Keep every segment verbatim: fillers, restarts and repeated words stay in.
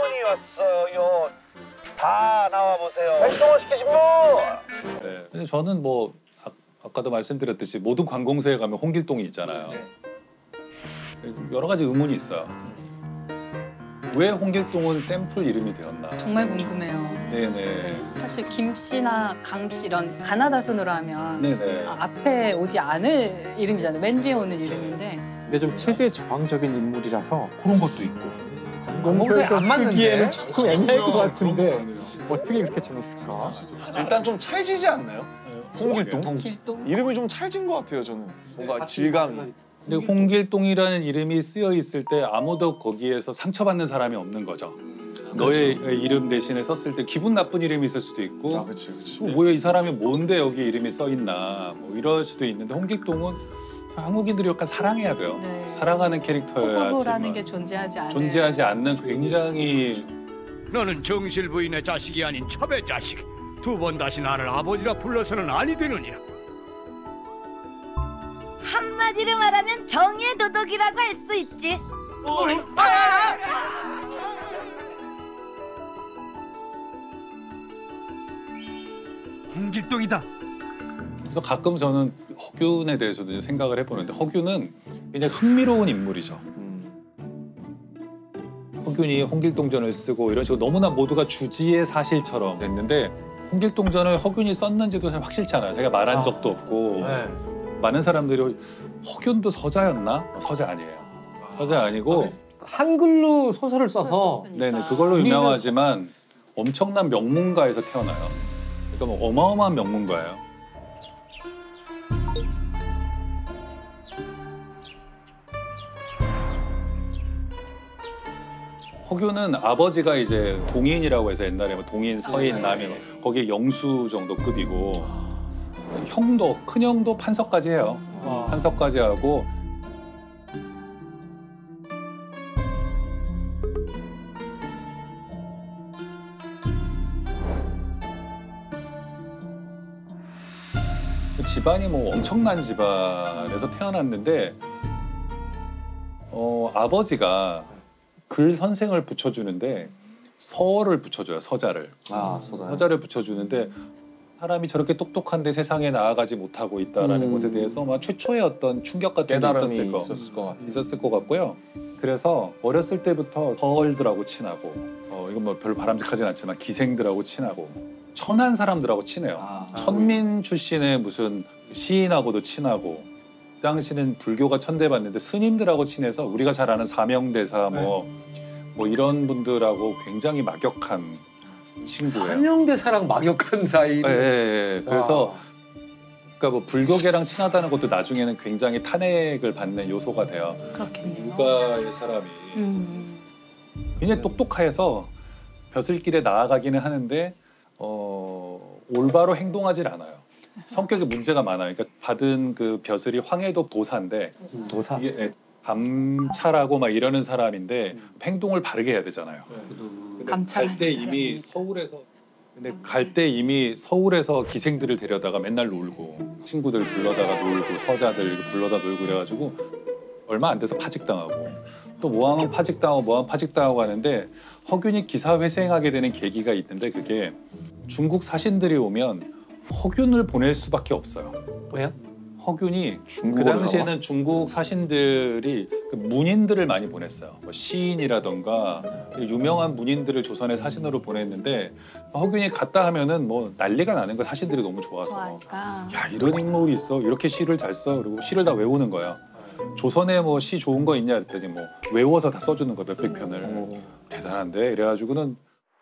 분이 왔어요. 다 나와보세요. 활동을 시키신 분! 네. 근데 저는 뭐 아, 아까도 말씀드렸듯이 모든 관공서에 가면 홍길동이 있잖아요. 여러 가지 의문이 있어요. 왜 홍길동은 샘플 이름이 되었나? 정말 궁금해요. 네네. 네, 사실 김 씨나 강 씨 이런 가나다 순으로 하면 네네. 아, 앞에 오지 않을 이름이잖아요. 맨 뒤에 오는 이름인데. 근데 좀 체제 저항적인 인물이라서 그런 것도 있고. 공소에서 안 맞는데? 쓰기에는 조금 애매할 것 같은데 어떻게 그렇게 정했을까? 일단 좀 찰지지 않나요? 홍길동? 길동? 이름이 좀 찰진 것 같아요, 저는. 뭔가 질감이. 근데 홍길동이라는 이름이 쓰여 있을 때 아무도 거기에서 상처받는 사람이 없는 거죠. 너의 그렇죠. 이름 대신에 썼을 때 기분 나쁜 이름이 있을 수도 있고 아, 그치, 그치. 뭐야 이 사람이 뭔데 여기 이름이 써 있나 뭐 이럴 수도 있는데 홍길동은 한국인들이 약간 사랑해야 돼요. 네. 사랑하는 캐릭터여야지만 호불호라는 게 존재하지 않아요. 존재하지 않는 굉장히 너는 정실 부인의 자식이 아닌 첩의 자식. 두 번 다시 나를 아버지라 불러서는 아니 되느니라. 한마디로 말하면 정의의 도덕이라고 할 수 있지. 홍길동이다. 그래서 가끔 저는 허균에 대해서도 이제 생각을 해보는데 허균은 굉장히 흥미로운 인물이죠. 허균이 홍길동전을 쓰고 이런 식으로 너무나 모두가 주지의 사실처럼 됐는데 홍길동전을 허균이 썼는지도 잘 확실치 않아요. 제가 말한 적도 없고 네. 많은 사람들이 허균도 서자였나? 서자 아니에요. 서자 아니고 한글로 소설을 써서 네네 그걸로 유명하지만 엄청난 명문가에서 태어나요. 그러니까 뭐 어마어마한 명문가예요. 허균은 아버지가 이제 동인이라고 해서 옛날에 뭐 동인, 서인, 남인 거기에 영수 정도 급이고 형도 큰 형도 판서까지 해요. 판서까지 하고 집안이 뭐 엄청난 집안에서 태어났는데 어, 아버지가 글 선생을 붙여주는데 서를 붙여줘요. 서자를. 아, 서자. 서자를 붙여주는데 사람이 저렇게 똑똑한데 세상에 나아가지 못하고 있다라는 음. 것에 대해서 막 최초의 어떤 충격 같은 게 깨달음이 있었을 거, 있었을 것 같아요. 있었을 것 같고요. 그래서 어렸을 때부터 서얼들하고 친하고 어, 이건 뭐 별로 바람직하진 않지만 기생들하고 친하고 천한 사람들하고 친해요. 아, 천민 출신의 무슨 시인하고도 친하고 그 당시는 불교가 천대받는데 스님들하고 친해서 우리가 잘 아는 사명대사 뭐, 뭐 이런 분들하고 굉장히 막역한 친구예요. 사명대사랑 막역한 사이. 예, 예, 예. 그래서 그러니까 뭐 불교계랑 친하다는 것도 나중에는 굉장히 탄핵을 받는 요소가 돼요. 그렇겠네요. 육가의 사람이 음. 굉장히 똑똑해서 벼슬길에 나아가기는 하는데 어, 올바로 행동하질 않아요. 성격에 문제가 많아요. 그러니까 받은 그 벼슬이 황해도 도사인데 도사. 이게 예, 감찰하고 막 이러는 사람인데 행동을 바르게 해야 되잖아요. 감찰하는 갈 때 이미 서울에서 근데 갈 때 이미 서울에서 기생들을 데려다가 맨날 놀고 친구들 불러다가 놀고 서자들 불러다 놀고 그래가지고 얼마 안 돼서 파직당하고 또 모항은 파직당하고 모항 파직당하고 하는데 허균이 기사회생하게 되는 계기가 있는데 그게 중국 사신들이 오면 허균을 보낼 수밖에 없어요. 왜요? 허균이 그 중국어를 당시에는 중국 사신들이 그 문인들을 많이 보냈어요. 뭐 시인이라던가 유명한 문인들을 조선의 사신으로 보냈는데 허균이 갔다 하면은 뭐 난리가 나는 거야. 사신들이 너무 좋아서. 좋아하니까. 야 이런 인물이 있어. 이렇게 시를 잘 써. 그리고 시를 다 외우는 거야. 조선에 뭐 시 좋은 거 있냐 했더니 뭐 외워서 다 써주는 거야. 몇백 편을. 대단한데 이래가지고는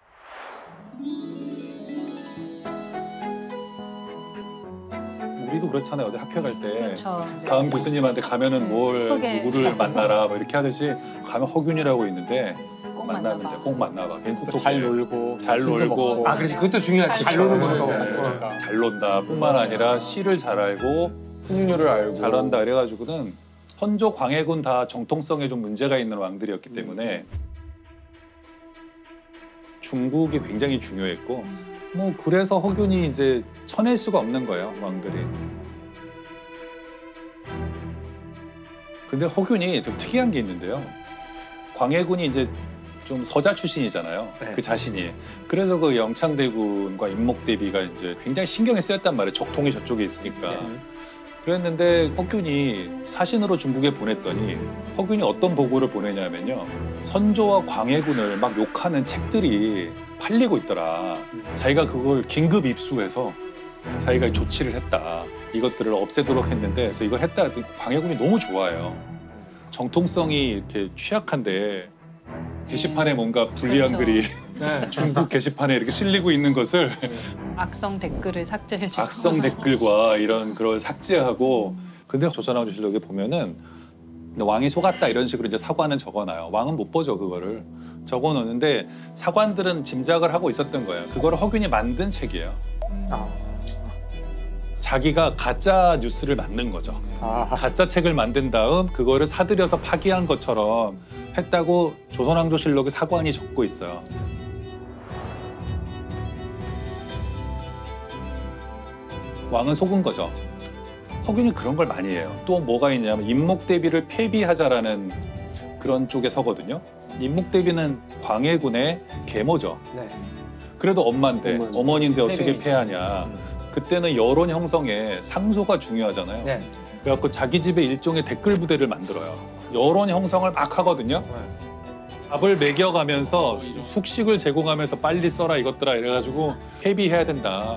우리도 그렇잖아요. 어디 학교 갈 때 그렇죠. 다음 교수님한테 가면은 네, 뭘 소개. 누구를 만나라 뭐 이렇게 하듯이 가면 허균이라고 있는데 꼭 만나는데 만나봐. 꼭 만나봐. 괜히 똑똑해. 잘 놀고 잘 술도 놀고. 먹고. 아, 그렇지. 그것도 중요하지. 잘 잘 노는 놀고. 것도. 네. 그러니까. 잘 논다 뿐만 아니라 시를 잘 알고 풍류를 알고. 잘한다 그래가지고는 선조 광해군 다 정통성에 좀 문제가 있는 왕들이었기 때문에 중국이 굉장히 중요했고 뭐 그래서 허균이 이제 쳐낼 수가 없는 거예요 왕들이. 근데 허균이 좀 특이한 게 있는데요. 광해군이 이제 좀 서자 출신이잖아요. 네. 그 자신이. 그래서 그 영창대군과 임목대비가 이제 굉장히 신경이 쓰였단 말이에요. 적통이 저쪽에 있으니까. 네. 그랬는데 허균이 사신으로 중국에 보냈더니 허균이 어떤 보고를 보내냐면요. 선조와 광해군을 막 욕하는 책들이 팔리고 있더라. 자기가 그걸 긴급 입수해서 자기가 조치를 했다. 이것들을 없애도록 했는데 그래서 이걸 했다 했더니 광해군이 너무 좋아해요. 정통성이 이렇게 취약한데 게시판에 뭔가 불리한 그렇죠. 글이 네. 중국 게시판에 이렇게 실리고 있는 것을 악성 댓글을 삭제해주고. 악성 댓글과 이런 그걸 삭제하고 근데 조선왕조실록에 보면은 왕이 속았다 이런 식으로 이제 사관은 적어놔요. 왕은 못 보죠 그거를. 적어놓는데 사관들은 짐작을 하고 있었던 거예요. 그거를 허균이 만든 책이에요. 아, 자기가 가짜 뉴스를 만든 거죠. 아, 가짜 책을 만든 다음 그거를 사들여서 파기한 것처럼 했다고 조선왕조실록의 사관이 적고 있어요. 왕은 속은 거죠. 허균이 그런 걸 많이 해요. 또 뭐가 있냐면 임목대비를 폐비하자라는 그런 쪽에 서거든요. 임목대비는 광해군의 계모죠. 네. 그래도 엄마인데 엄마인데. 어머니인데 어떻게 폐비이죠. 폐하냐. 그때는 여론 형성에 상소가 중요하잖아요. 네. 그래갖고 자기 집에 일종의 댓글 부대를 만들어요. 여론 형성을 막 하거든요. 밥을 먹여가면서 숙식을 제공하면서 빨리 써라 이것들아 이래가지고 폐비해야 된다.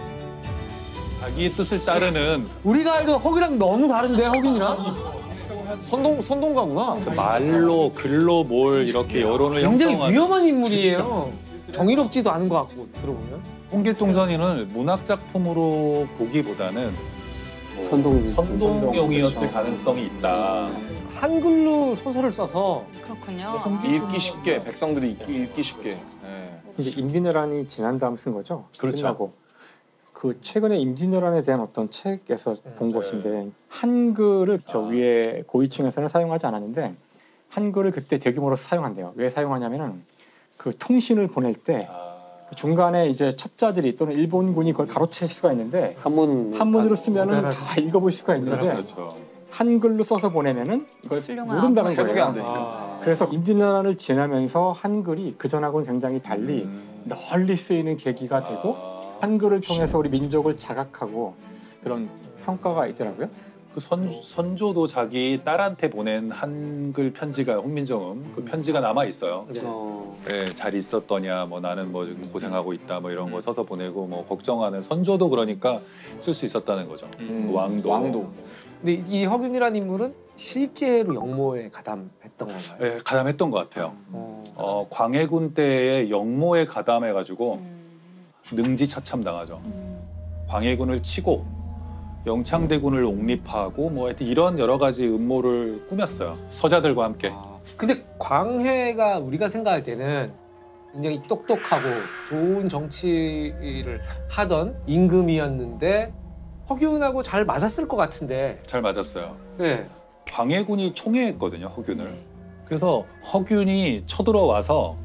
자기의 뜻을 따르는 우리가 알던 허균이랑 너무 다른데 허균이랑? 선동 선동가구나. 그 말로 글로 뭘 이렇게 여론을 굉장히 형성하는 위험한 인물이에요. 정의롭지도 않은 것 같고 들어보면. 홍길동전이는 문학 작품으로 보기보다는 뭐 선동 선동용이었을 그렇죠. 가능성이 있다. 한글로 소설을 써서 그렇군요. 읽기 쉽게 백성들이 읽기, 읽기 쉽게. 예. 이제 임진왜란이 지난 다음 쓴 거죠. 그렇죠. 끝나고. 그 최근에 임진왜란에 대한 어떤 책에서 본 것인데 한글을 저 아. 위에 고위층에서는 사용하지 않았는데 한글을 그때 대규모로 사용한대요. 왜 사용하냐면은 그 통신을 보낼 때 아, 그 중간에 이제 첩자들이 또는 일본군이 그걸 가로챌 수가 있는데 한문 한문으로 쓰면은 대단하죠. 다 읽어볼 수가 있는데 그렇죠. 한글로 써서 보내면은 이걸 훌륭한 모른다는 안보예요. 해독이 안 거예요. 되니까. 아. 그래서 임진왜란을 지나면서 한글이 그 전하고는 굉장히 달리 음. 널리 쓰이는 계기가 되고 아. 한글을 통해서 우리 민족을 자각하고 그런 평가가 있더라고요. 그 선, 선조도 자기 딸한테 보낸 한글 편지가 홍민정음 그 편지가 남아 있어요. 네. 네, 잘 있었더냐, 뭐 나는 뭐 지금 고생하고 있다, 뭐 이런 거 써서 보내고 뭐 걱정하는 선조도 그러니까 쓸 수 있었다는 거죠. 음, 왕도. 왕도. 근데 이 허균이라는 인물은 실제로 영모에 가담했던 건가요? 네, 가담했던 것 같아요. 어. 어, 광해군 때에 영모에 가담해가지고 능지처참 당하죠. 광해군을 치고 영창대군을 옹립하고 뭐 하여튼 이런 여러 가지 음모를 꾸몄어요. 서자들과 함께. 근데 광해가 우리가 생각할 때는 굉장히 똑똑하고 좋은 정치를 하던 임금이었는데 허균하고 잘 맞았을 것 같은데. 잘 맞았어요. 네. 광해군이 총애했거든요, 허균을. 그래서 허균이 쳐들어와서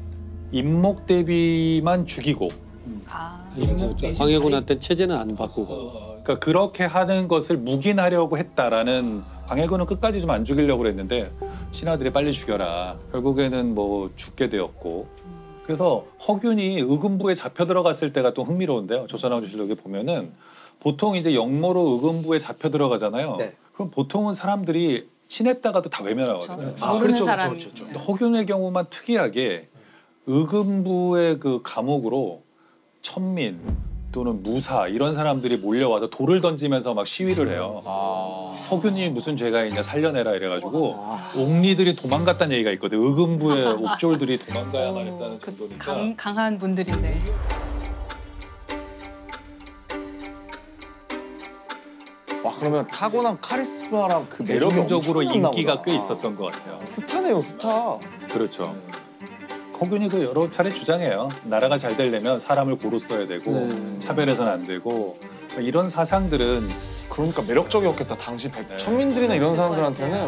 임목대비만 죽이고 아, 광해군한테 체제는 안 바꾸고. 그러니까 그렇게 하는 것을 묵인하려고 했다라는 광해군은 끝까지 좀 안 죽이려고 그랬는데 신하들이 빨리 죽여라. 결국에는 뭐 죽게 되었고 그래서 허균이 의금부에 잡혀 들어갔을 때가 또 흥미로운데요. 조선왕조실록에 보면은 보통 이제 영모로 의금부에 잡혀 들어가잖아요. 네. 그럼 보통은 사람들이 친했다가도 다 외면하거든요. 그렇죠. 모르는 사람이. 근데 허균의 경우만 특이하게 의금부의 그 감옥으로 천민 또는 무사 이런 사람들이 몰려와서 돌을 던지면서 막 시위를 해요. 아. 허균이 무슨 죄가 있냐 살려내라 이래가지고 옥리들이 도망갔다는 얘기가 있거든. 의금부의 옥졸들이 도망가야만 했다는 그 정도니까. 강, 강한 분들인데. 와 그러면 타고난 카리스마랑 그 매력이 대중적으로 엄청났나 인기가 보다. 꽤 있었던 것 같아요. 스타네요 스타. 그렇죠. 허균이 그 여러 차례 주장해요. 나라가 잘 되려면 사람을 고루 써야 되고 네. 차별해서는 안 되고 이런 사상들은 그러니까 매력적이었겠다 당시 백, 네. 천민들이나 이런 사람들한테는.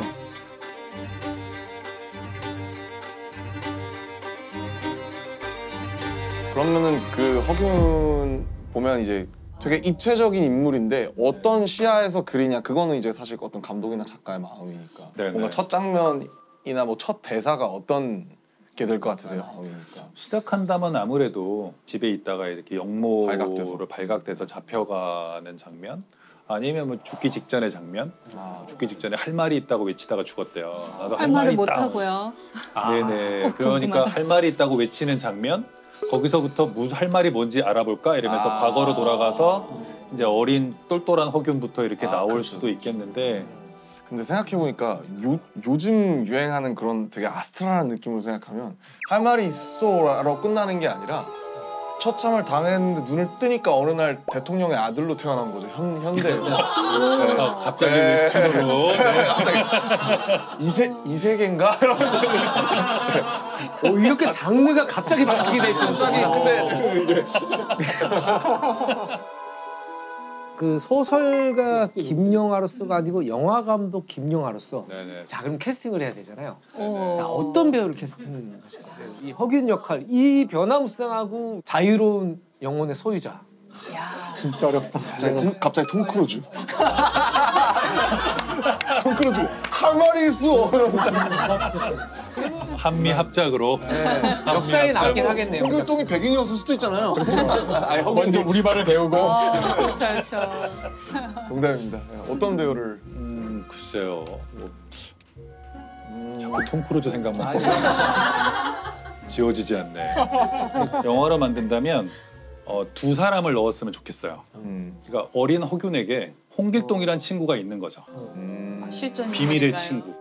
그러면은 그 허균 보면 이제 되게 입체적인 인물인데 어떤 시야에서 그리냐 그거는 이제 사실 어떤 감독이나 작가의 마음이니까. 네네. 뭔가 첫 장면이나 뭐 첫 대사가 어떤 될 것 같으세요? 그러니까. 시작한다면 아무래도 집에 있다가 이렇게 영모로 발각돼서. 발각돼서 잡혀가는 장면, 아니면 뭐 죽기 직전의 장면. 아. 죽기 직전에 할 말이 있다고 외치다가 죽었대요. 나도 할 말을 못 있다. 하고요. 네네. 어, 그러니까 궁금하다. 할 말이 있다고 외치는 장면. 거기서부터 무슨 할 말이 뭔지 알아볼까 이러면서 아. 과거로 돌아가서 이제 어린 똘똘한 허균부터 이렇게 아, 나올 그렇죠. 수도 있겠는데. 근데 생각해보니까 요, 요즘 유행하는 그런 되게 아스트랄한 느낌으로 생각하면 할 말이 있어라고 끝나는 게 아니라 처참을 당했는데 눈을 뜨니까 어느 날 대통령의 아들로 태어난 거죠. 현, 현대에서. 네. 아, 갑자기 네. 웹툰으로. 네, 갑자기 이세, 이세계인가? 이러면서 오, 이렇게 장르가 갑자기 바뀌게 될 줄. 갑자기 근데 이제 그 소설가 김영하로서가 아니고 영화 감독 김영하로서 네네. 자 그럼 캐스팅을 해야 되잖아요. 오. 자 어떤 배우를 캐스팅하실 건가요? 이 허균 역할, 이 변화무쌍하고 자유로운 영혼의 소유자. 진짜 어렵다. 갑자기 톰, 갑자기 톰 크루즈. 톰 크루즈 할 말이 있어 이러면서 한미 합작으로. 네. 역사에 남긴 하겠네요. 홍길동이 백인이었을 수도 있잖아요. 아니 먼저 허균이 우리 말을 배우고. 어, 그렇죠, 그렇죠. 농담입니다. 네, 어떤 배우를 음, 글쎄요. 뭐, 음, 자꾸 톰 크루즈 생각만 지워지지 않네. 영화로 만든다면 어, 두 사람을 넣었으면 좋겠어요. 음, 그러니까 어린 허균에게 홍길동이란 친구가 있는 거죠. 음. 실존 비밀의 인물인가요? 친구.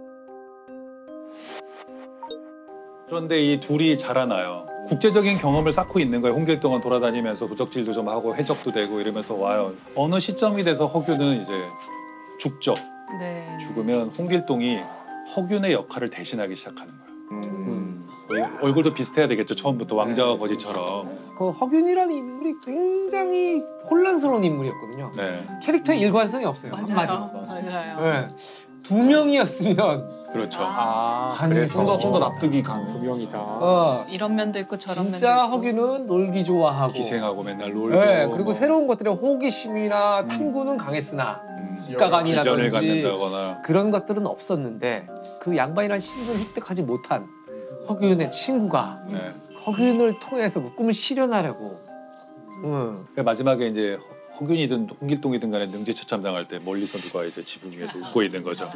그런데 이 둘이 자라나요. 국제적인 경험을 쌓고 있는 거예요. 홍길동은 돌아다니면서 도적질도 좀 하고 해적도 되고 이러면서 와요. 어느 시점이 돼서 허균은 이제 죽죠. 네. 죽으면 홍길동이 허균의 역할을 대신하기 시작하는 거예요. 음. 얼- 얼굴도 비슷해야 되겠죠. 처음부터 왕자와 거지처럼. 그 허균이라는 인물이 굉장히 혼란스러운 인물이었거든요. 네, 캐릭터에 일관성이 없어요. 맞아요. 한마디로. 맞아요. 네. 두 명이었으면 그렇죠. 아, 간이 그래서 좀더 좀 더 납득이 가는. 두 명이다. 어, 이런 면도 있고 저런 면도 진짜 있고. 허균은 놀기 좋아하고 기생하고 맨날 놀고. 네, 그리고 뭐, 새로운 것들에 호기심이나 탐구는 강했으나 음, 비전을 국가관이라든지 갖는다거나. 그런 것들은 없었는데 그 양반이라는 신분을 획득하지 못한 허균의 친구가 네. 허균을 통해서 그 꿈을 실현하려고 응. 그러니까 마지막에 이제 허균이든 홍길동이든 간에 능지처참당할 때 멀리서 누가 이제 지붕 위에서 웃고 있는 거죠.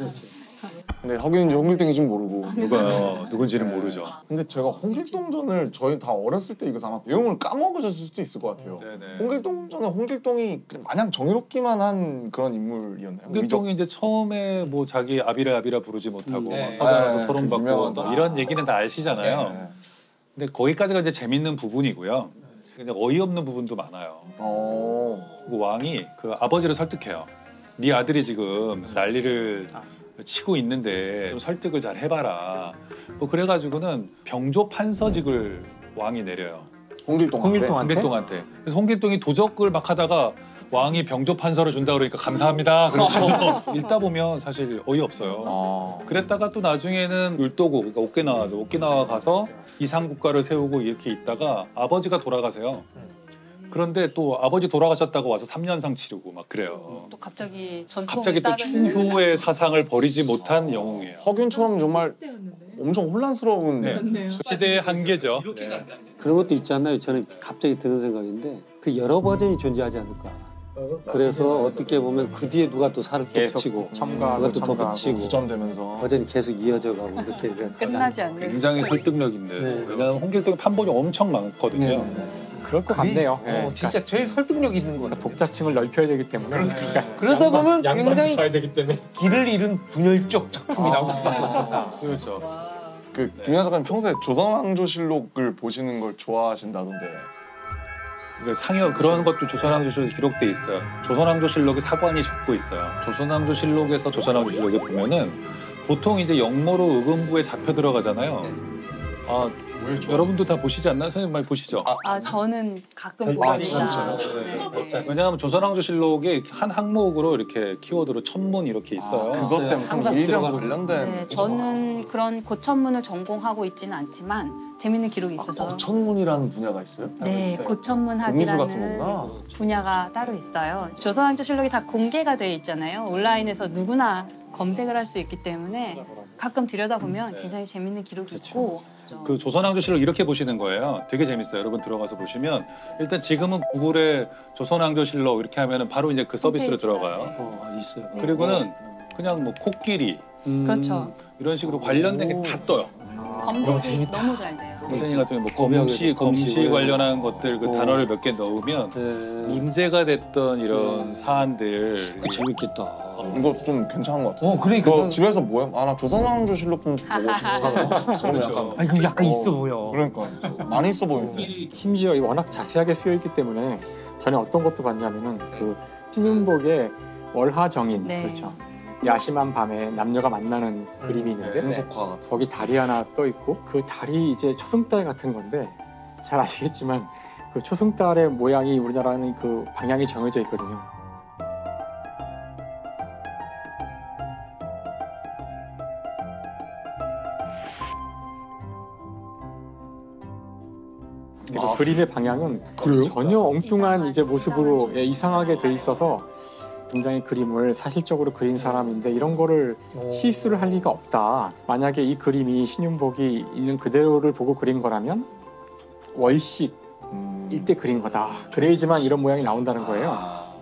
근데 허균인지 홍길동인지 모르고. 누가 누군지는 모르죠. 근데 제가 홍길동전을 저희 다 어렸을 때 이거 아마 내용을 까먹으셨을 수도 있을 것 같아요. 네네. 홍길동전은 홍길동이 그냥 마냥 정의롭기만 한 그런 인물이었나요? 홍길동이 이제 처음에 뭐 자기 아비라 아비라 부르지 못하고 네. 막 서장에서 네, 소름 그 받고 유명한 뭐 거. 이런 얘기는 다 아시잖아요. 네. 근데 거기까지가 이제 재밌는 부분이고요. 근데 어이없는 부분도 많아요. 어. 그 왕이 그 아버지를 설득해요. 네 아들이 지금 난리를 치고 있는데 좀 설득을 잘 해봐라. 뭐 그래가지고는 병조 판서직을 왕이 내려요. 홍길동. 홍길동한테? 홍길동한테. 그래서 홍길동이 도적을 막 하다가 왕이 병조 판서를 준다 그러니까 감사합니다. 그러면서 읽다 보면 사실 어이없어요. 아. 그랬다가 또 나중에는 울도고 그러니까 오키나와죠. 오키나와 가서 이상 국가를 세우고 이렇게 있다가 아버지가 돌아가세요. 그런데 또 아버지 돌아가셨다고 와서 삼 년상 치르고 막 그래요. 또 갑자기 전통이 갑자기 또 따르는 충효의 사상을 버리지 못한 영웅이에요. 허균처럼 정말 엄청 혼란스러운. 네. 시대의 한계죠. 네. 그런 것도 있지 않나요? 저는 갑자기 드는 생각인데 그 여러 버전이 존재하지 않을까. 그래서 어떻게 보면 그 뒤에 누가 또 살을 또 계속 붙이고 첨가하고 누가 또 더 첨가하고. 붙이고 구전되면서. 버전이 계속 이어져가고 이렇게 끝나지 않는. 굉장히 설득력인데 네. 왜냐하면 홍길동의 판본이 엄청 많거든요. 그럴 것 같네요. 예, 어, 그러니까 진짜 제일 설득력 있는 거 같아요. 독자층을 넓혀야 되기 때문에. 그러니까 그러다 보면 양반 굉장히 봐야 되기 때문에. 길을 잃은 분열적 작품이 나올 수밖에 없었다. 그렇죠. 그 김연아 작가님 평소에 조선왕조실록을 보시는 걸 좋아하신다던데. 그러니까 상여 그런 것도 조선왕조실록에 기록돼 있어요. 조선왕조실록에 사관이 적고 있어요. 조선왕조실록에서 조선왕조실록에 보면은 보통 이제 영모로 의금부에 잡혀 들어가잖아요. 아 여러분도 다 보시지 않나요? 선생님 많이 보시죠? 아 저는 가끔 아, 봅니다. 진짜요? 네, 네. 왜냐하면 조선왕조실록에 한 항목으로 이렇게 키워드로 천문 이렇게 있어요. 그것 때문에 항상 일이랑 들어가는 관련된. 네, 저는 그런 고천문을 전공하고 있지는 않지만 재밌는 기록이 있어서 아, 고천문이라는 분야가 있어요? 네, 있어요. 고천문 공미술 같은 학이라는 거구나. 분야가 따로 있어요. 조선왕조실록이 다 공개가 돼 있잖아요. 온라인에서 누구나 검색을 할 수 있기 때문에 가끔 들여다보면 굉장히 재밌는 기록이 있고 그 조선왕조실록 이렇게 보시는 거예요. 되게 재밌어요. 여러분 들어가서 보시면 일단 지금은 구글에 조선왕조실록 이렇게 하면은 바로 이제 그 서비스로 홈페이지가, 들어가요. 어, 있어요. 그리고는 그냥 뭐 코끼리 음, 그렇죠. 이런 식으로 관련된 게 다 떠요. 검색이 너무 잘 돼요. 선생님 같은 경우 뭐 검역에 검시 검시 검시 왜. 관련한 것들 그 어. 단어를 몇 개 넣으면 네. 문제가 됐던 이런 사안들 그거 재밌겠다. 이거 좀 괜찮은 것 같아요. 어, 그러니까. 그거 집에서 뭐해? 아, 나 조선왕조실록 좀 보고 싶다. 그러면 약간 아니 그 약간 어, 있어 보여. 그러니까 많이 있어 보이는데. 심지어 이 워낙 자세하게 쓰여 있기 때문에 전에 어떤 것도 봤냐면은 그 신윤복의 월하정인 네. 그렇죠. 야심한 밤에 남녀가 만나는 그림이 있는데 분석화 같은. 거기 달이 하나 떠 있고 그 달이 이제 초승달 같은 건데 잘 아시겠지만 그 초승달의 모양이 우리나라는 그 방향이 정해져 있거든요. 근데 그 그림의 방향은 전혀 엉뚱한 이제 모습으로 예, 이상하게 돼 있어서 굉장히 그림을 사실적으로 그린 사람인데 이런 거를 실수를 할 리가 없다. 만약에 이 그림이 신윤복이 있는 그대로를 보고 그린 거라면 월식 일대 그린 거다. 그래야지만 이런 모양이 나온다는 거예요.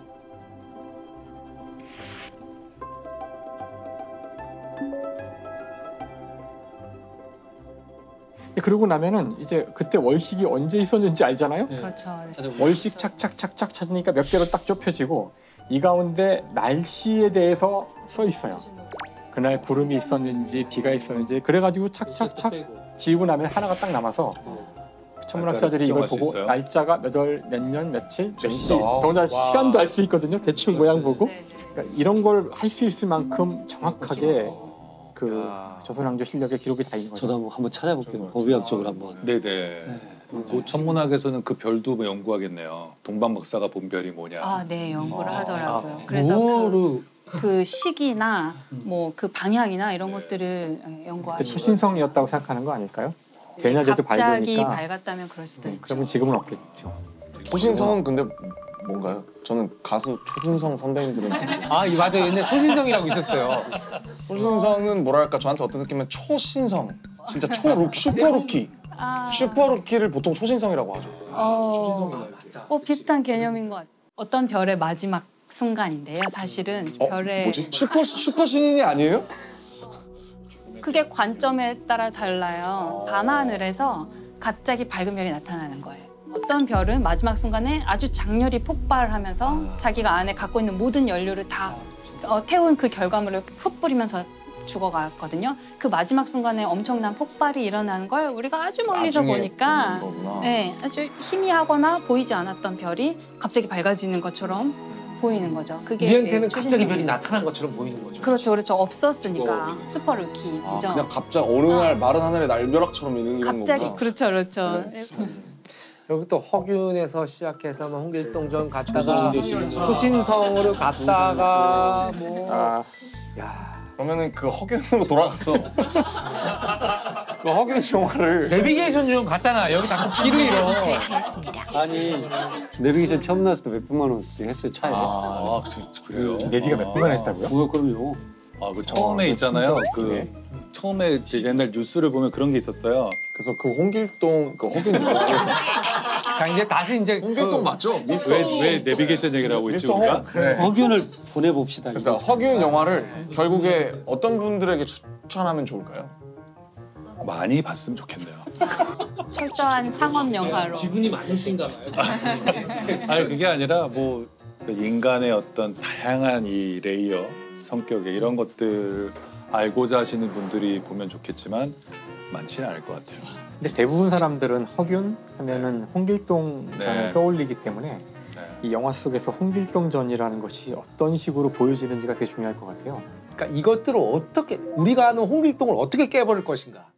그러고 나면은 이제 그때 월식이 언제 있었는지 알잖아요. 그렇죠. 월식 착착착착 찾으니까 몇 개로 딱 좁혀지고 이 가운데 날씨에 대해서 써 있어요. 그날 구름이 있었는지 비가 있었는지 그래가지고 착착착 지우고 나면 하나가 딱 남아서 천문학자들이 이걸 특정할 수 보고 있어요? 날짜가 몇 월, 몇 년, 며칠, 몇 시, 재밌다. 더군다나 시간도 알 수 있거든요. 대충 모양 보고 네, 네. 그러니까 이런 걸 할 수 있을 만큼 정확하게 그 조선왕조 실력의 기록이 다 있는 거죠. 저도 한번, 한번 찾아볼게요. 법의학적으로 한번. 네네. 그 천문학에서는 그 별도 뭐 연구하겠네요. 동방 박사가 본 별이 뭐냐. 아, 네, 연구를 아, 하더라고요. 그래서 그, 뭐를 그 시기나 뭐 그 방향이나 이런 것들을 그때 연구하죠. 초신성이었다고 생각하는 거 아닐까요? 대낮에도 갑자기 밝으니까 밝았다면 그럴 수도 있죠. 그러면 지금은 없겠죠. 초신성은 근데 뭔가요? 저는 가수 초신성 선배님들은 아, 이 맞아. 옛날 초신성이라고 있었어요. 초신성은 뭐랄까 저한테 어떤 느낌이면 초신성 진짜 초룩 슈퍼루키 아, 슈퍼루키를 보통 초신성이라고 하죠. 어, 어, 비슷한 개념인 것 같아요. 어떤 별의 마지막 순간인데요. 사실은 어? 별의 뭐지? 슈퍼 슈퍼 신인이 아니에요? 그게 관점에 따라 달라요. 밤하늘에서 갑자기 밝은 별이 나타나는 거예요. 어떤 별은 마지막 순간에 아주 장렬히 폭발하면서 자기가 안에 갖고 있는 모든 연료를 다 어, 태운 그 결과물을 훅 뿌리면서 죽어갔거든요. 그 마지막 순간에 엄청난 폭발이 일어나는 걸 우리가 아주 멀리서 나중에 보니까 보는 거구나. 네, 아주 희미하거나 보이지 않았던 별이 갑자기 밝아지는 것처럼 보이는 거죠. 그게 우리한테는 네, 갑자기 별이 초신성이에요. 나타난 것처럼 보이는 거죠. 그렇죠, 그렇죠. 없었으니까 슈퍼루키죠. 아, 그냥 갑자기 어느 날 마른 하늘에 날벼락처럼 이런 이런 갑자기 거구나. 그렇죠, 그렇죠. 여기 또 허균에서 시작해서 뭐 홍길동전 갔다가 초신성으로 갔다가 뭐 아, 그러면은 그 허균으로 돌아가서 그 허균 영화를 내비게이션 좀 갖다 놔. 여기 자꾸 길을 잃어. 아니 내비게이션 처음 나왔을 때 몇백만 원씩 했어요 차에. 아, 그, 그래요? 내비가 몇 분만 했다고요? 뭐 그럼요. 아, 그 처음에 있잖아요. 그 처음에 이제 옛날 뉴스를 보면 그런 게 있었어요. 그래서 그 홍길동 그 허균 영화를 자 이제 다시 이제 홍길동 그 맞죠? 미스터 왜, 왜 내비게이션 얘기를 하고 있지 미스터 우리가? 홍? 네. 허균을 보내봅시다. 그래서 이거. 허균 영화를 결국에 어떤 분들에게 추천하면 좋을까요? 많이 봤으면 좋겠네요. 철저한 상업 영화로. 지분이 많으신가 봐요. 아니 그게 아니라 뭐 인간의 어떤 다양한 이 레이어 성격에 이런 것들 알고자 하시는 분들이 보면 좋겠지만 많지는 않을 것 같아요. 근데 대부분 사람들은 허균 하면은 홍길동 전을 네. 떠올리기 때문에 네. 이 영화 속에서 홍길동전이라는 것이 어떤 식으로 보여지는지가 되게 중요할 것 같아요. 그러니까 이것들을 어떻게 우리가 아는 홍길동을 어떻게 깨버릴 것인가.